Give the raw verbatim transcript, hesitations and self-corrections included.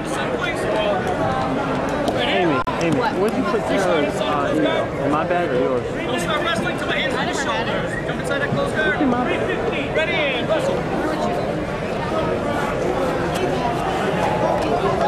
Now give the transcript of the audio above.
Amy, Amy, what? Where'd you put Tara's uh, email? In my bag or yours? Don't start wrestling till my hands on your shoulders. Jump inside that closed guard. In my bag. Ready and wrestle.